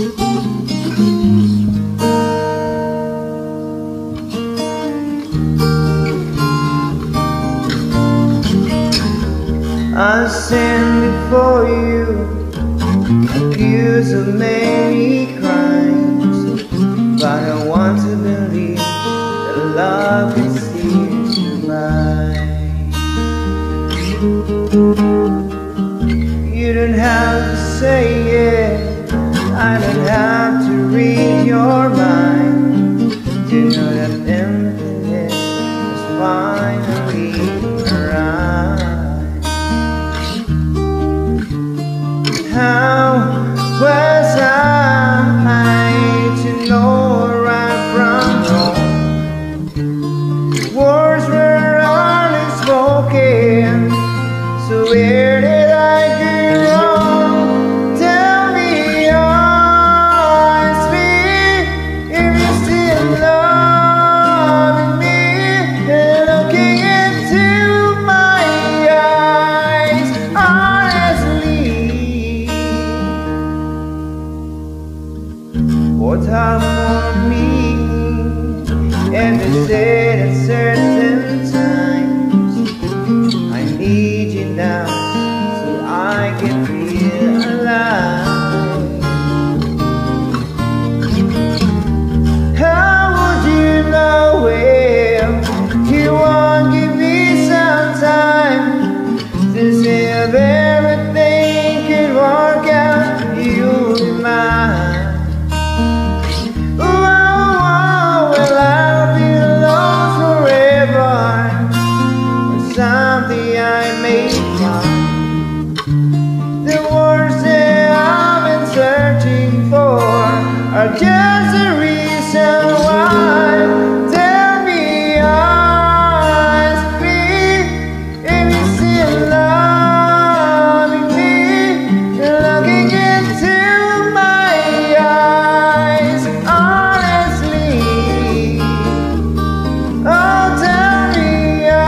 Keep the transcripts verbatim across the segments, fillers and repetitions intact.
I stand before you, accused of many crimes, but I want to believe that love can see survive. You don't have to say it, I don't have to read your mind to know that emptiness is finally arrived. How was I to know right from wrong? Words were only spoken, so where did I go wrong? Tell me honestly, if you still love me, looking into my eyes, honestly. What time on me, and they said at certain times, I need you now, so I can feel alive. How would you know if you won't give me some time to see if everything could work out? You'll be mine. Something I may find. The words that I've been searching for are just the reason why. Tell me honestly, if you still love me, looking into my eyes, honestly. Oh, tell me.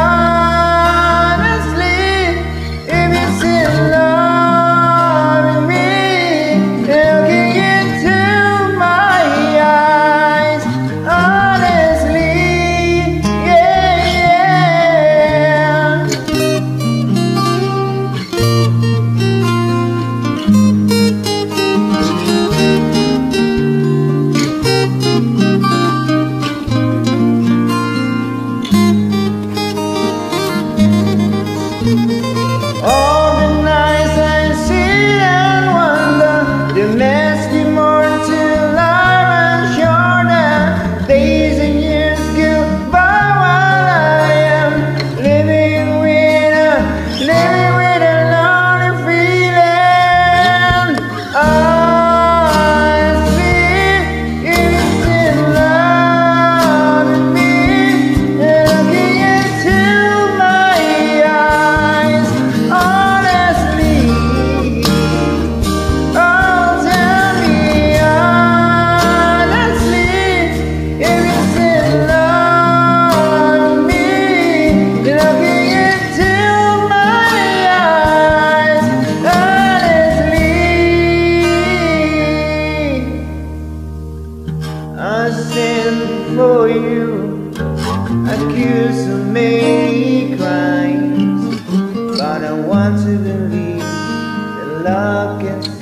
All the nights I sit and wonder, the mess me more to life and shorter. Days and years go by while I am living with a, living with a lonely feeling. Honestly, if you still love me, looking into my eyes, honestly. Oh, tell me honestly, if you still love me, looking into my eyes, honestly. I stand before you, accused of many crimes, but I want to believe that love can